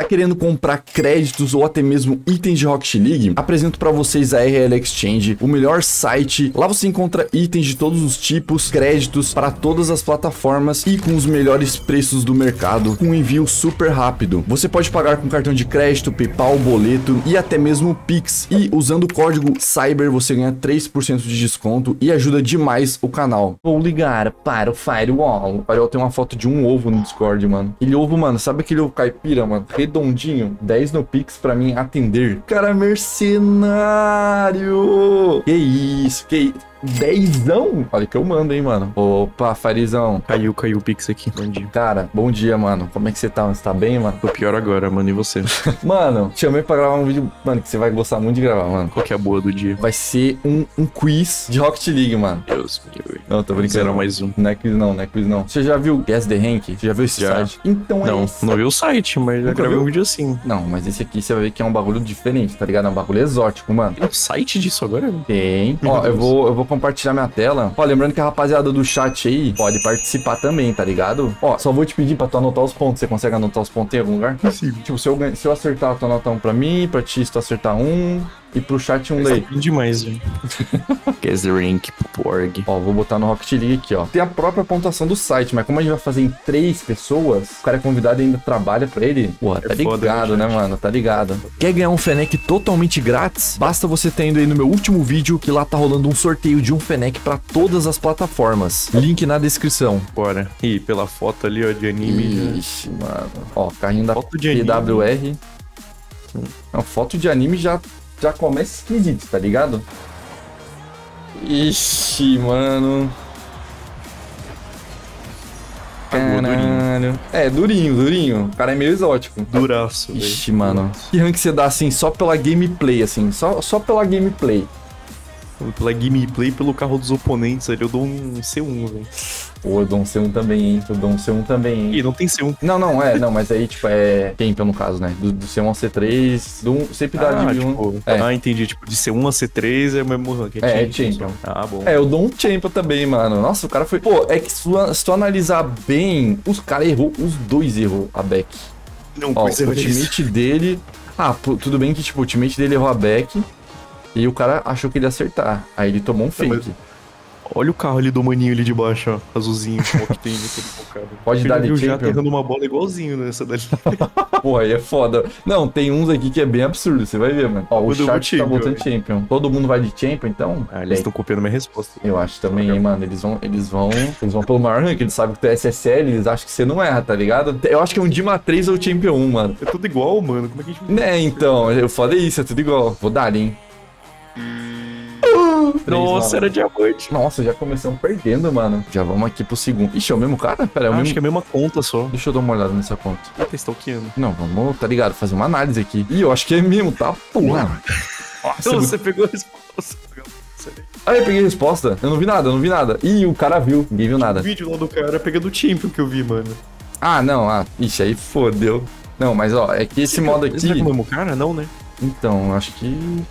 Tá querendo comprar créditos ou até mesmo itens de Rocket League? Apresento para vocês a RL Exchange, o melhor site. Lá você encontra itens de todos os tipos, créditos para todas as plataformas e com os melhores preços do mercado, com envio super rápido. Você pode pagar com cartão de crédito, PayPal, boleto e até mesmo Pix. E usando o código CYBER você ganha 3% de desconto e ajuda demais o canal. Vou ligar para o Firewall. O Firewall tem uma foto de um ovo no Discord, mano. Aquele ovo, mano, sabe aquele ovo caipira, mano? Redondinho, 10 no Pix pra mim atender. Cara, mercenário! Que isso, que isso? Dezão? Olha que eu mando, hein, mano. Opa, Farizão. Caiu o Pix aqui. Bom dia. Cara, bom dia, mano. Como é que você tá? Você tá bem, mano? Tô pior agora, mano. E você? Mano, te chamei pra gravar um vídeo, mano, que você vai gostar muito de gravar, mano. Qual que é a boa do dia? Vai ser um quiz de Rocket League, mano. Deus, meu. Não, tô brincando. Será mais um. Não é quiz não, não é quiz não. Você já viu Guess the Rank? Você já viu esse Já. site? Então Não, esse. não vi o site, mas já Nunca gravei viu? um vídeo assim. Não, mas esse aqui você vai ver que é um bagulho diferente, tá ligado? É um bagulho exótico, mano. Tem um site disso agora? Tem. Meu Ó, eu Deus. vou compartilhar minha tela. Ó, lembrando que a rapaziada do chat aí pode participar também, tá ligado? Ó, só vou te pedir pra tu anotar os pontos. Você consegue anotar os pontos em algum lugar? Sim. Tipo, se eu acertar, tu anota um pra mim, pra ti, se tu acertar um, e pro chat um daí. Tá demais, velho. GuessTheRank.org. Ó, vou botar no Rocket League aqui, ó. Tem a própria pontuação do site, mas como a gente vai fazer em 3 pessoas, o cara é convidado e ainda trabalha pra ele. Porra, tá foda, ligado, né, né, mano? Tá ligado. Quer ganhar um Fennec totalmente grátis? Basta você ter indo aí no meu último vídeo, que lá tá rolando um sorteio de um Fennec pra todas as plataformas. Link na descrição. Bora. Ih, pela foto ali, ó, de anime. Ixi, mano. Ó, carrinho da Foto de anime. PWR. Não, foto de anime já começa esquisito, tá ligado? Ixi, mano. Pagou durinho. Caralho. É, durinho. O cara é meio exótico. Duraço, velho. Ixi, mano. Que rank você dá, assim, só pela gameplay, assim? Só pela gameplay. Pela gameplay, pelo carro dos oponentes ali, eu dou um C1, velho. Pô, eu dou um C1 também, hein? Eu dou um C1 também, hein? Ih, não tem C1. Não, mas aí, tipo, é Champion no caso, né? Do C1 ao C3, sempre dá de um. tipo, É. Entendi. Tipo, de C1 a C3 é o mesmo rank. É Champion. Ah, bom. É, eu dou um Champion também, mano. Nossa, o cara foi... Pô, é que se tu analisar bem, os caras errou, os dois errou a back. Não, Ó, pois é, o ultimate dele... Ah, pô, tudo bem que, tipo, o ultimate dele errou a back e o cara achou que ele ia acertar. Aí ele tomou um fake. mas- Olha o carro ali do maninho ali de baixo, ó. Azulzinho, com o Octane todo focado. Pode dar Ele de viu já Champion? errando uma bola igualzinho nessa dali. Pô, aí é foda. Não, tem uns aqui que é bem absurdo, você vai ver, mano. Ó, o Eu dou chat tá Champion, botando Champion. Todo mundo vai de Champion, então? Ah, eles Tem. estão copiando minha resposta. Eu acho também, hein, mano. Eles vão pelo maior rank, eles sabem que tu é SSL, eles acham que você não erra, tá ligado? Eu acho que é um Dima 3 ou Champion 1, mano. É tudo igual, mano. Como é que a gente... Né, então, eu falei isso, é tudo igual. Vou dar, hein. Nossa, era diamante. Nossa, já começamos perdendo, mano. Já vamos aqui pro segundo. Ixi, é o mesmo cara? Pera, é o Acho mesmo... que é a mesma conta só. Deixa eu dar uma olhada nessa conta. Ah, tá stalkeando. Não, vamos, tá ligado? Fazer uma análise aqui. Ih, eu acho que é mesmo, tá? Porra. Nossa, é muito... Você pegou a resposta. Sério. Ah, eu peguei a resposta. Eu não vi nada. Ih, o cara viu. Ninguém viu O nada. vídeo lá do cara pegando o Champion que eu vi, mano. Ah, não. Ah, ixi, aí fodeu. Não, mas ó, é que esse modo Esse é aqui... com o mesmo cara? Não, né? Então, eu acho que...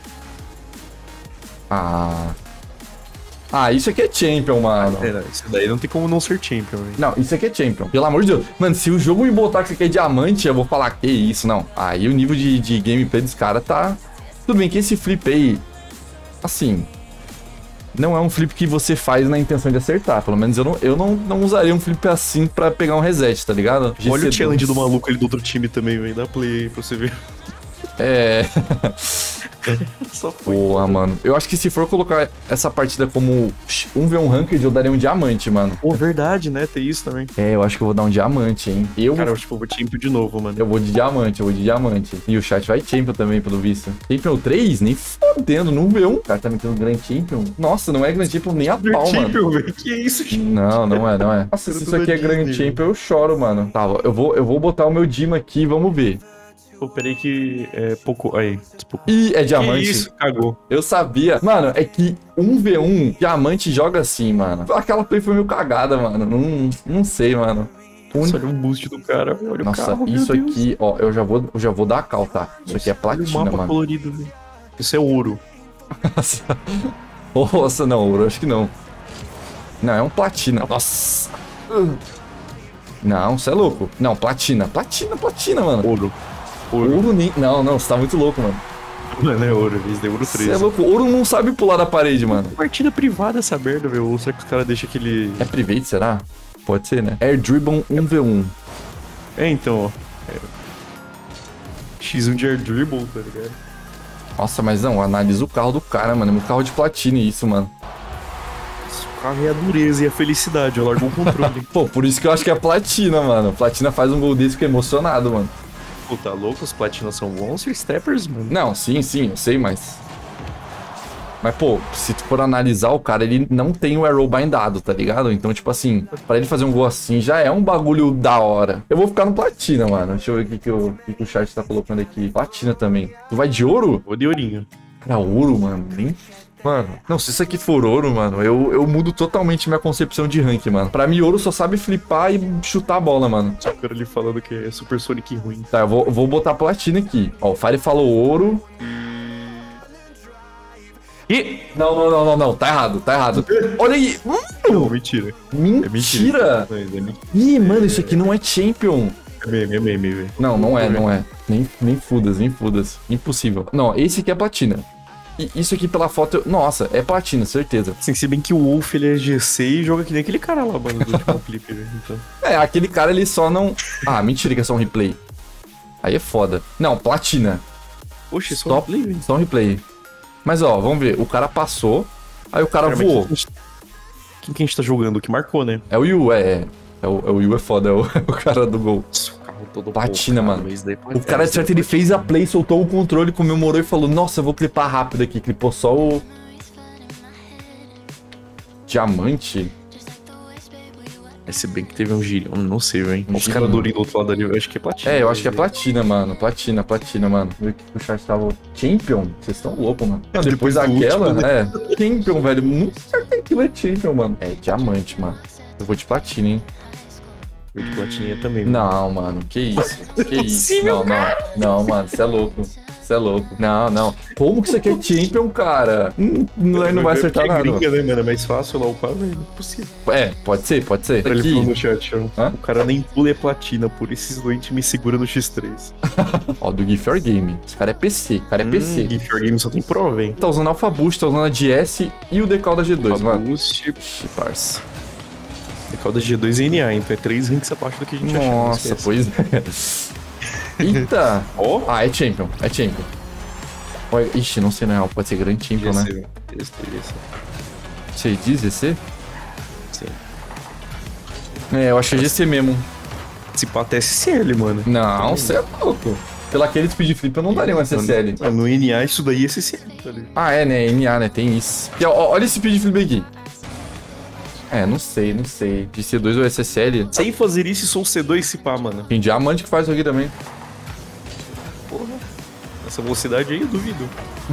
Ah, isso aqui é Champion, mano. Isso daí não tem como não ser Champion, velho. Não, isso aqui é Champion. Pelo amor de Deus. Mano, se o jogo me botar que isso aqui é diamante, eu vou falar que isso, não. Aí o nível de gameplay dos caras tá... Tudo bem que esse flip aí... Assim... Não é um flip que você faz na intenção de acertar. Pelo menos eu não usaria um flip assim pra pegar um reset, tá ligado? Olha o GC2. challenge do maluco ali do outro time também, velho. Dá play aí pra você ver. É... Só foi. Porra, mano. Eu acho que se for colocar essa partida como 1v1 ranked, eu daria um diamante, mano. Pô, verdade, né? Tem isso também. É, eu acho que eu vou dar um diamante, hein. Cara, eu acho que eu vou Champion de novo, mano. Eu vou de diamante. E o chat vai Champion também, pelo visto. Champion 3? Nem fodendo, não vê um. O cara tá metendo Grand Champion. Nossa, não é Grand Champion nem a pau, mano. Champion, velho. Que isso, gente? Não é. Nossa, Eu se tô isso aqui da é Grand Disney, Champion, eu choro, mano. Tá, eu vou botar o meu Dima aqui e vamos ver. Pô, peraí que é pouco... Aí, pouco... Ih, é diamante. Que isso? Cagou. Eu sabia. Mano, é que 1v1, diamante joga assim, mano. Aquela play foi meio cagada, mano. Não sei, mano. Nossa, olha o boost do cara. Olha Nossa, o carro, isso meu Deus. aqui, ó, eu já vou dar a cal, tá? Isso aqui é Olha o platina, mapa mano. colorido, velho. Isso é ouro. Nossa, não, ouro, acho que não. Não, é um platina. Nossa. Não, você é louco. Não, platina, mano. Ouro. Ouro nem... Não, você tá muito louco, mano. Mano, é ouro, eles deu ouro 13. Você é louco. Ouro não sabe pular da parede, mano. Partida privada essa merda, velho. Ou será que os caras deixam aquele... É private, será? Pode ser, né? Air Dribble 1v1. É, então, ó. X1 de Air Dribble, tá ligado? Nossa, mas não, analisa o carro do cara, mano. É um carro de platina isso, mano. O carro é a dureza e a felicidade, eu largo o controle. Pô, por isso que eu acho que é platina, mano. Platina faz um gol desse, fica emocionado, mano. Pô, tá louco? Os platinas são bons e steppers, mano. Não, sim, eu sei, mas... Mas, pô, se tu for analisar o cara, ele não tem o arrow bindado, tá ligado? Então, tipo assim, pra ele fazer um gol assim, já é um bagulho da hora. Eu vou ficar no platina, mano. Deixa eu ver o que o chat tá colocando aqui. Platina também. Tu vai de ouro? Vou de ourinho. Pra ouro, mano. Nem... Mano, não, se isso aqui for ouro, mano, eu mudo totalmente minha concepção de rank, mano. Pra mim, ouro só sabe flipar e chutar a bola, mano. Só o cara ali falando que é Super Sonic ruim. Tá, eu vou botar platina aqui. Ó, o Fire falou ouro. E... Não, tá errado. Olha aí. Não, mentira. Mentira. É mentira. Ih, mano, isso aqui não é Champion. É meme, velho. Não é. Nem fudas. Impossível. Não, esse aqui é platina. E isso aqui pela foto, nossa, é platina, certeza. Assim, se bem que o Wolf, ele é GC e joga que nem aquele cara lá, mano, do último clipe, velho. Então... É, aquele cara, ele só não... Ah, mentira que é só um replay. Aí é foda. Não, platina. Oxe, só um replay, velho. Só um replay. Mas, ó, vamos ver. O cara passou, aí o cara voou. Quem que a gente tá jogando? O que marcou, né? É o Yu, o Yu é foda, é o cara do gol. Todo Platina, focado, mano. Daí O cara, de certo, ele fez a play, soltou o controle, comemorou e falou, nossa, eu vou clipar rápido aqui. Clipou só o... Diamante? Se bem que teve um gírio, não sei, velho. Os caras do outro lado ali, eu acho que é platina. É, eu acho que é platina, mano. Platina, mano. Vê que o chat tava... Champion? Vocês estão loucos, mano. Não, depois daquela, último, né? Champion, velho. Muito certo que aquilo é Champion, mano. É, diamante, mano. Eu vou de platina, hein. Eu de platininha também. Não, mano. Que isso? Que isso? Não, mano. Você é louco. Não. Como que você quer Champion, cara? Não vai acertar nada. Gringa, né, mano? É mais fácil lá upar, velho. Não é possível. É, pode ser. Ele falou no chat, ó. Hã? O cara nem pula é platina, por esses doentes me segura no X3. Ó, do Give Your Game. Esse cara é PC. Gift Your Game só tem Pro, velho. Tá usando Alpha Boost, tá usando a DS e o decal da G2, mano. Boost. Ixi, parça. Decal da G2 e NA, então é 3 ranks abaixo do que a gente achava. Nossa, pois é. Eita! Ó. Ah, é Champion. Olha, ixi, não sei na real, pode ser grande Champion, né? Esse. Você diz GC? Sim. É, eu acho que é GC mesmo. Se pá até SSL, mano. Não, você é louco. Pela aquele speed flip eu não daria um SSL. No NA isso daí é SSL, tá ligado? Ah, é, né? NA, né? Tem isso. E, ó, olha esse speed flip aqui. É, não sei. De C2 ou SSL? Sem fazer isso, sou C2 se pá, mano. Tem diamante que faz isso aqui também. Porra. Essa velocidade aí eu duvido.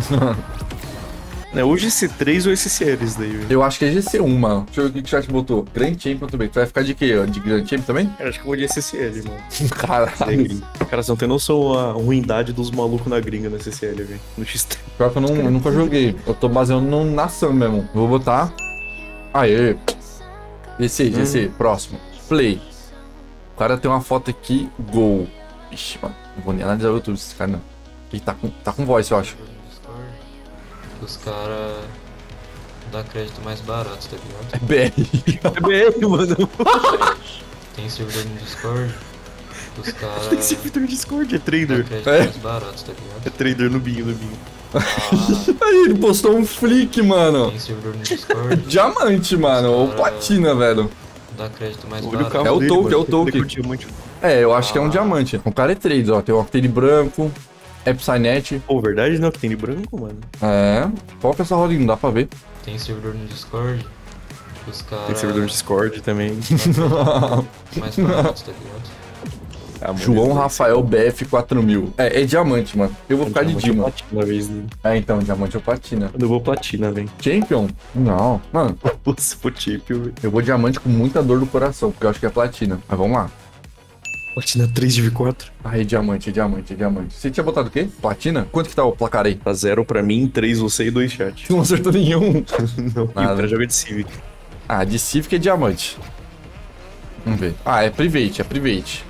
É, hoje C3 ou SSLs daí, velho. Eu acho que é GC1, mano. Deixa eu ver o que o chat botou. Grand Champion também. Tu vai ficar de quê? Ó? De Grand Champion também? Eu acho que eu vou de SSL, mano. Caralho. Cara, você não tem noção a ruindade dos malucos na gringa no SSL, velho. No X3. Pior que eu nunca joguei. Eu tô baseando na ação mesmo. Vou botar. Aê. GC, próximo. Play. O cara tem uma foto aqui. Gol. Ixi, mano. Não vou nem analisar o YouTube desse cara, não. Ele tá com voz, eu acho. Os caras dá crédito mais barato, tá ligado? É BR. É BR, mano. Tem servidor no Discord, os caras Tem servidor Discord, é dá trader. crédito É. mais barato, tá ligado? É trader no binho. Ah, Aí, ele postou um flick, mano. tem servidor no Discord, Diamante, mano. Ou platina, velho. dá crédito mais Olha o barato. carro É o dele, token, mano. é o token. Ele curtiu muito. É, eu acho que é um diamante. O cara é trade, ó. Tem o Octane branco. Epsinet. Pô, verdade não, que tem de branco, mano. É. Qual que é essa rodinha? Não dá pra ver. Tem servidor no Discord, os caras Tem servidor no Discord também. mais baratos, tá ligado? Ah, mano, João esse daí Rafael BF 4000. É diamante, mano. Eu vou ficar de diamante ou Dima. platina, vez dele. É, então, diamante ou platina. Eu vou platina, velho. Champion? Não. Mano, Se for Champion, velho. eu vou diamante com muita dor no coração, porque eu acho que é platina. Mas vamos lá. Platina 3 de V4. Aí, diamante. Você tinha botado o quê? Platina? Quanto que tá o placar aí? Tá 0 pra mim, 3 você e 2 chat. Não acertou nenhum. Não, e o Nada. cara joga de Civic. Ah, de Civic é diamante. Vamos ver. Ah, é private.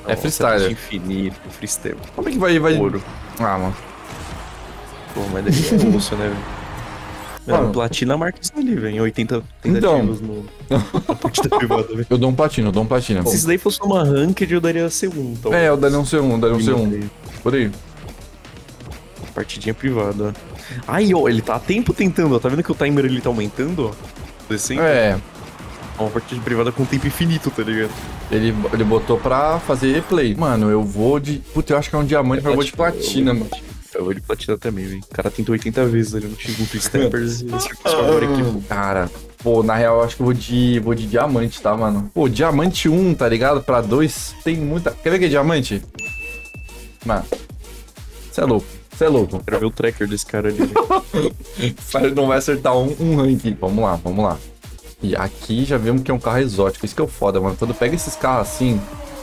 Nossa, freestyle. Infinito, freestyle. Como é que vai? Ouro. Ah, mano. Pô, mas daqui é osso, né, velho? Mano. Mano, platina marca isso ali, velho. 80 Então. tentativas na partida privada, velho. Eu dou um platina. Se isso daí fosse uma ranked, eu daria C1. Talvez. É, eu daria um C1. Por aí. Partidinha privada, ó. Aí, ó, ele tá há tempo tentando, ó. Tá vendo que o timer ele tá aumentando, ó? Descendo. É, Uma partida privada com tempo infinito, tá ligado? ele botou pra fazer replay. Mano, eu vou de... Puta, eu acho que é um diamante, mas eu vou de platina, mano. Eu vou de platina também, velho. O cara tentou 80 vezes ali no time com Steppers e esse agora aqui. Cara, pô, na real, eu acho que eu vou de diamante, tá, mano? Pô, diamante 1, tá ligado? Pra 2 tem muita... Quer ver que é diamante? Mano, você é louco. Quero ver o tracker desse cara ali, velho. Não vai acertar um rank. Vamos lá. E aqui já vemos que é um carro exótico. Isso que é o foda, mano. Quando pega esses carros assim...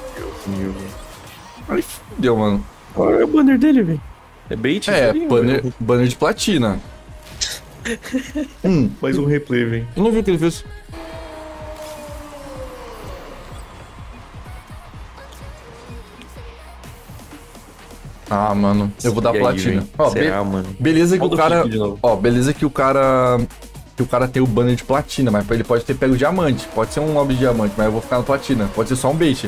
Aí fudeu, mano. Olha o banner dele, velho. É bait? É, ali, banner de platina. Mais um replay, velho. Eu não vi o que ele fez. Ah, mano, eu vou dar E aí, platina. velho? Ó, Será, mano? beleza que Olha o o cara... kick de novo. Ó, beleza que o cara... Que o cara tem o banner de platina, mas ele pode ter pego diamante. Pode ser um lobby de diamante, mas eu vou ficar na platina. Pode ser só um bait.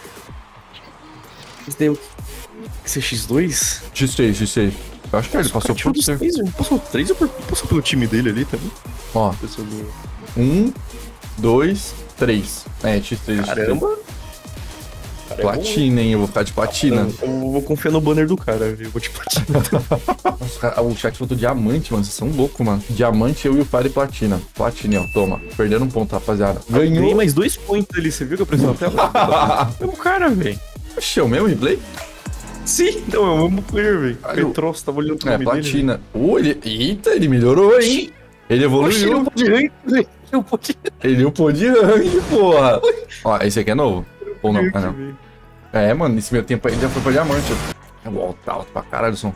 Isso daí é o CX2? X6. Eu acho que ele passou por você. Passou 3 ou passou pelo time dele ali também? Ó, Pessoal do... 1, 2, 3. É, X3. Caramba! Platina, hein? Eu vou ficar de platina. Eu vou confiar no banner do cara, viu? Eu vou de platina. Nossa, cara, o chat botou diamante, mano. Vocês são loucos, mano. Diamante, eu e o Fire platina. Platina, ó. Toma. Perdendo um ponto, rapaziada. Ganhei Ganhou. mais 2 pontos ali, você viu que eu preciso até lá? É o cara, velho. Oxe, é o mesmo replay? Sim, não, é o mesmo player, velho. Caralho. Petros, tava olhando pro É, nome dele. platina. Eita, ele melhorou, hein? Ele Oxi, evoluiu. não pode rank, velho. Não pode Ele upou de rank, porra. Ó, esse aqui é novo? Ou não? Ah, não. velho. É, mano, nesse meu tempo aí já foi pra diamante. É alto pra caralho, som.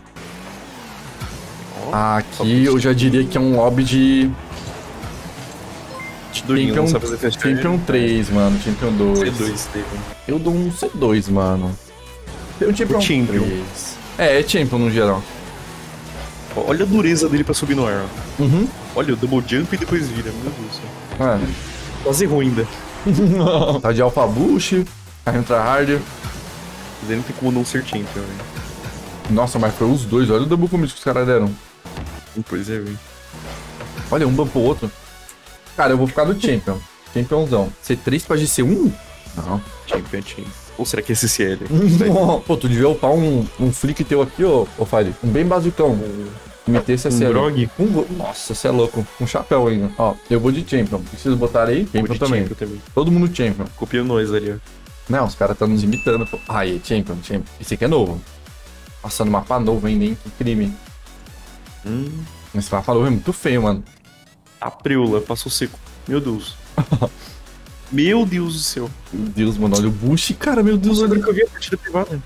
Aqui eu já diria que é um lobby de... Champion, não sabe fazer fast Champion 3, mano. Champion 2. C2 teve. Eu dou um C2, mano. Tem um Champion O Champion. 3. É Champion no geral. Olha a dureza dele pra subir no ar, ó. Uhum. Olha o double jump e depois vira, meu Deus. É. Quase ruim ainda. Tá de Alpha Bush, carrinho tryhard. Mas ele não tem como não ser champion, velho. Nossa, mas foi os dois. Olha o double commit que os caras deram. Pois é, velho. Olha, um bump pro outro. Cara, eu vou ficar no Champion. Championzão. C3 pra GC1? Não. Champion. Ou será que é SCL? Pô, tu devia upar um flick teu aqui, ô Fire. Um bem basicão. Meter esse Um grog? Nossa, você é louco. Um chapéu ainda. Ó, eu vou de Champion. Preciso botar aí? Champion também. Todo mundo Champion. Copia nós ali, ó. Não, os caras estão nos imitando, pô. Aí, Champion. Esse aqui é novo. Passando mapa novo ainda, hein? Que crime. Esse mapa novo é muito feio, mano. A preula, passou seco. Meu Deus. Meu Deus do céu. Meu Deus, mano. Olha o Bush, cara. Meu Deus, olha. que eu vi a partida privada.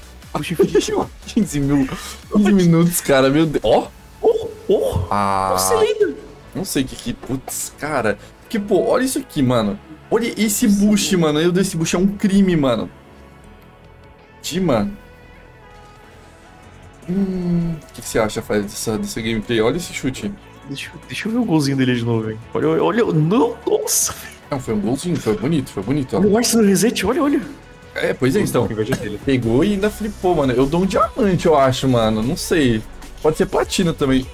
15 minutos, cara. Meu Deus. Ó. Ah. Não sei o que. Putz, cara. Porque, pô, olha isso aqui, mano. Olha esse Bush, mano. Meu Deus, esse Bush é um crime, mano. Mano. O que você acha, Fred, dessa gameplay? Olha esse chute. Deixa eu ver o golzinho dele de novo, velho. Olha. Não, nossa, velho. Não, foi um golzinho, foi bonito, ó. Olha o Arce no reset, olha. É, pois é, então. Pegou e ainda flipou, mano. Eu dou um diamante, eu acho, mano. Não sei. Pode ser platina também.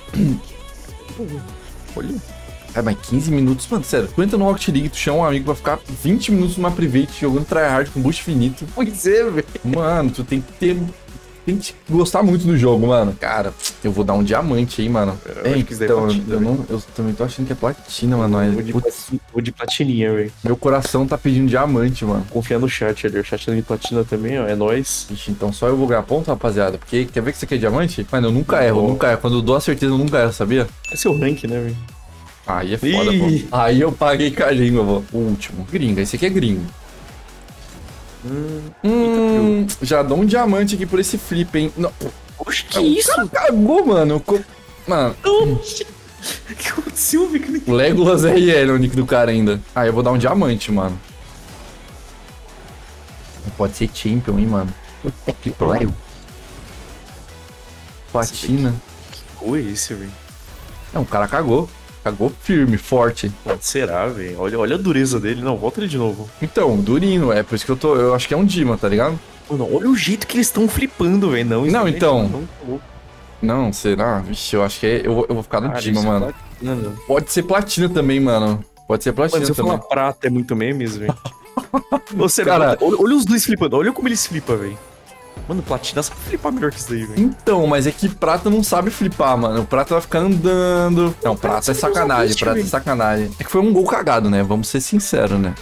Olha. É, mas 15 minutos, mano, sério. Tu entra no Rocket League, tu chama um amigo pra ficar 20 minutos numa private jogando tryhard com boost finito. Pois é, velho. Mano, tu tem que ter... Tem que gostar muito do jogo, mano. Cara, eu vou dar um diamante aí, mano. Eu também tô achando que é platina, mano. Vou de platininha, velho. Meu coração tá pedindo diamante, mano. Confia no chat ali. O chat ali platina também, ó. É nóis. Ixi, então só eu vou ganhar ponto, rapaziada. Porque quer ver que você quer diamante? Mano, eu nunca erro. Quando eu dou a certeza, eu nunca erro, sabia? Esse é o rank, né, velho? Aí é foda, pô. Aí eu paguei com a língua, pô. O último. Gringa, esse aqui é gringo. Já dou um diamante aqui por esse flip, hein? Não. Oxe, que isso? O cara cagou, mano. Mano. O que aconteceu, velho? Legolas RL é o nick do cara ainda. Ah, eu vou dar um diamante, mano. pode ser champion, hein, mano. Que pariu. Platina. Qual é esse, velho? É, um cara cagou. Cagou firme, forte. Será, velho? Olha a dureza dele. Não, volta ele de novo. Então, durinho, é por isso que eu acho que é um Dima, tá ligado? Mano, olha o jeito que eles estão flipando, velho. Não, Não, isso então. Não, Não, será? Vixe, eu acho que eu vou ficar no Dima, isso é mano. platina, não. Pode ser platina também, mano. Pode ser platina Mano, se eu também. falar prata é muito memes, velho. Você, Cara- olha os dois flipando. Olha como eles flipam, velho. Mano, platina sabe flipar melhor que isso daí, velho. Então, mas é que prata não sabe flipar, mano. O prata vai ficar andando. Não, prata é sacanagem, prata é sacanagem. É que foi um gol cagado, né? Vamos ser sinceros, né?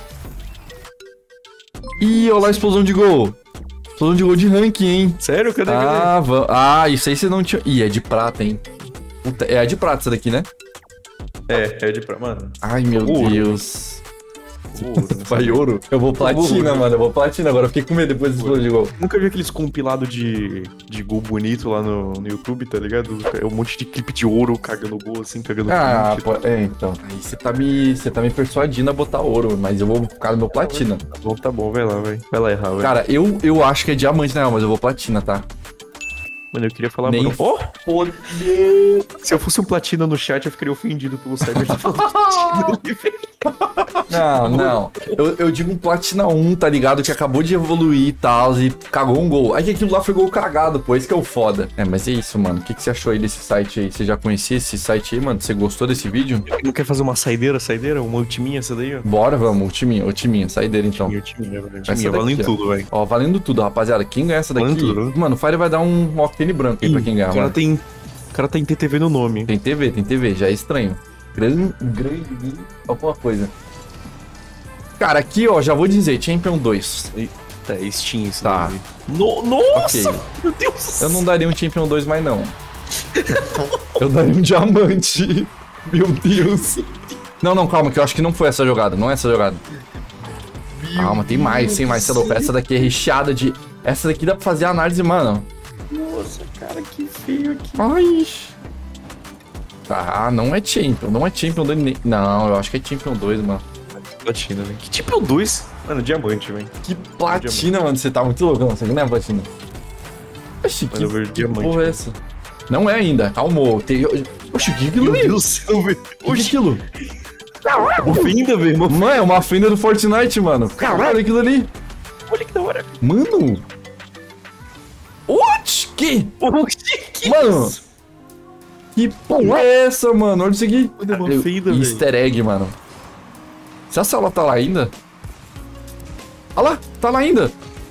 Ih, olha lá a explosão de gol. Explosão de gol de ranking, hein? Sério? Cadê? Isso aí você não tinha... Ih, é de prata, hein? Puta, é a de prata essa daqui, né? É de pra... Mano, Ai, meu Ouro. Deus. ouro, né? Vai ouro? Eu vou platina, Ouro. mano. Eu vou platina agora. Eu fiquei com medo depois desse explosão de gol. Nunca vi aqueles compilados de gol bonito lá no YouTube, tá ligado? É um monte de clipe de ouro cagando gol, assim, cagando Ah, print. pô, então. Aí você tá me persuadindo a botar ouro, mas eu vou ficar no meu platina. Tá bom, vai lá, vai. Vai lá errar, velho. Cara, eu acho que é diamante, né? Mas eu vou platina, tá? Mano, eu queria falar... Nem Mano, ó, Foder. se eu fosse um platina no chat, eu ficaria ofendido pelo Cyber tá falando platina ali, velho. Não. Eu digo um platina 1, tá ligado? Que acabou de evoluir e tal, e cagou um gol. Aí que aquilo lá foi gol cagado, pô. Esse que é o foda. É, mas é isso, mano. O que você achou aí desse site aí? Você já conhecia esse site aí, mano? Você gostou desse vídeo? Não quer fazer uma saideira? Uma ultiminha essa daí, ó? Bora, vamos. Ultiminha. Sai dele, então. Ultiminha, velho. Essa Ultiminha, daqui, valendo ó. tudo, velho. Ó, valendo tudo, rapaziada. Quem ganhar essa daqui... Valendo tudo, né? Mano, o Fire vai dar um octane branco aí pra quem ganhar, O cara mano. tem... O cara tem TTV no nome. Tem TV. Já é estranho. Grande alguma coisa. Cara, aqui, ó, já vou dizer. Champion 2. Tá, é Steam isso Tá. daí. Nossa! Ok. Meu Deus! Eu não daria um Champion 2 mais, não. Eu daria um diamante. Meu Deus. Não, calma, que eu acho que não foi essa jogada. Não é essa jogada. Calma, tem mais, você é louco. Essa daqui é recheada de... Essa daqui dá pra fazer análise, mano. Nossa, cara, que feio aqui. Ai. Tá, não é Champion 2. Não, eu acho que é Champion 2, mano. Platina, velho. Que tipo é o 2? Mano, diamante, velho. Que platina, mano. Você tá muito louco, não. Você não é platina. Oxi, Mano, eu vejo diamante, porra é velho. essa? Não é ainda. Calmou. Oxi, que aquilo Meu ali? Deus do céu, velho. Que aquilo? Ofenda, velho. Mano, é uma fenda do Fortnite, mano. Caralho, aquilo ali. Olha que da hora. Mano. What? Que? Que Mano. isso? Que porra é essa, mano? Olha isso aqui. Olha, é uma fenda, velho. Easter egg, mano. Se a sala tá lá ainda? Olha lá, tá lá ainda.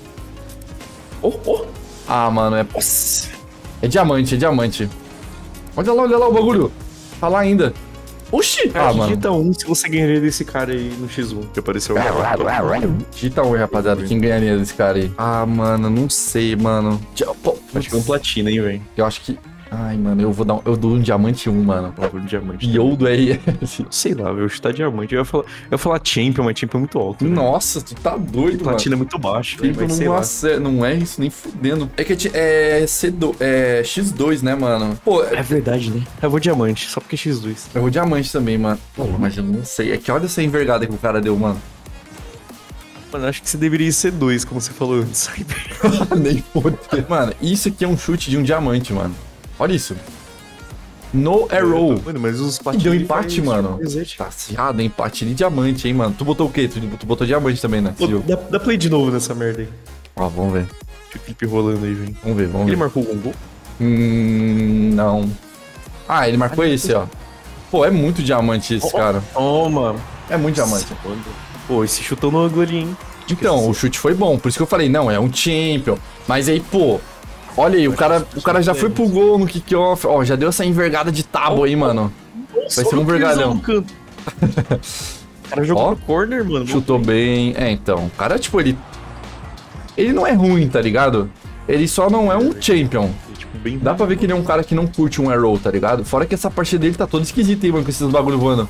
Ah, mano, é... Nossa. É diamante. Olha lá o bagulho. Tá lá ainda. Oxi! Cara, mano. digita 1 se você ganharia desse cara aí no X1 que apareceu agora. Digita um, rapaziada. Quem ganharia desse cara aí? Ah, mano, não sei, mano. Acho que é um platina, hein, velho. Eu acho que... Ai, mano, eu dou um diamante 1, mano. Um diamante. Yodo RS. Sei lá, eu chutar diamante. Eu ia falar Champion, mas Champion é muito alto. velho. Nossa, tu tá doido, mano. Platina é muito baixo, velho, Champion mas sei lá. não é isso nem fudendo. É que é X2, né, mano? Pô, É verdade, né? Eu vou diamante, só porque é X2. eu vou diamante também, mano. Pô, mas eu não sei. É que olha essa envergada que o cara deu, mano. Mano, acho que você deveria ser 2, como você falou antes. Nem foda. Mano, isso aqui é um chute de um diamante, mano. Olha isso. No arrow. Mano, mas os Que platinos. deu empate, mano. Reset. Tá acirrado, empate de diamante, hein, mano. Tu botou o quê? Tu botou diamante também, né? Pô, dá play de novo nessa merda aí. Ó, vamos ver. Deixa o clipe rolando aí, velho. Vamos ver. Ele marcou um gol? Não. Ah, ele marcou esse, ó. Pô, é muito diamante esse, cara. Toma. É muito diamante. Pô, esse chutão no ângulo ali, hein? Então, o chute foi bom. Por isso que eu falei, não, é um champion. Mas aí, pô... Olha aí, o cara já foi pro gol no kickoff. Ó, já deu essa envergada de tábua aí, mano. Vai ser um vergalhão. O cara jogou Ó, no corner, mano. Chutou bem. É, então. O cara, tipo, ele não é ruim, tá ligado? Ele só não é um champion. Tipo, bem Dá pra ver que ele é um cara que não curte um arrow, tá ligado? Fora que essa partida dele tá toda esquisita aí, mano, com esses bagulho voando.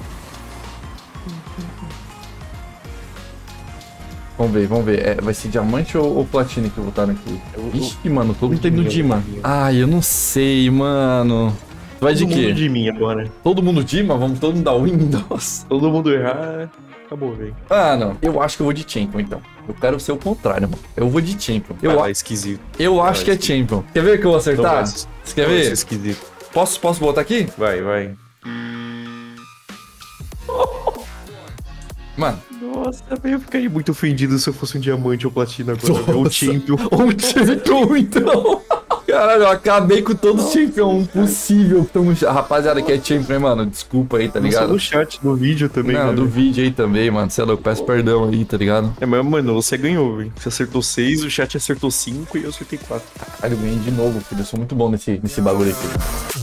Vamos ver. Vai ser diamante ou platina que botaram aqui? Ixi, mano, todo mundo tem no Dima. Ai, eu não sei, mano. Vai de Todo mundo quê? de mim agora. Todo mundo Dima? Vamos todo mundo dar Windows? Todo mundo errar. Acabou, velho. Ah, não. Eu acho que eu vou de Champion, então. Eu quero ser o contrário, mano. Eu vou de Champion. Ah, esquisito. Eu acho que é Champion. Quer ver que eu vou acertar? Não, Você quer Vai ser ver? esquisito. Posso botar aqui? Vai, vai. Mano. Nossa, eu ficaria muito ofendido se eu fosse um diamante ou platina agora. Ou Champion. Um Champion, então. Caralho, eu acabei com todo o Champion possível. Então, rapaziada, que é Champion, hein, mano? Desculpa aí, tá Não só ligado? no chat, no vídeo também. Não, né, do velho? vídeo aí também, mano. Você é louco, peço perdão aí, tá ligado? É, mas, mano, você ganhou, velho. Você acertou 6, o chat acertou 5 e eu acertei 4. Caralho, eu ganhei de novo, filho. Eu sou muito bom nesse bagulho aqui.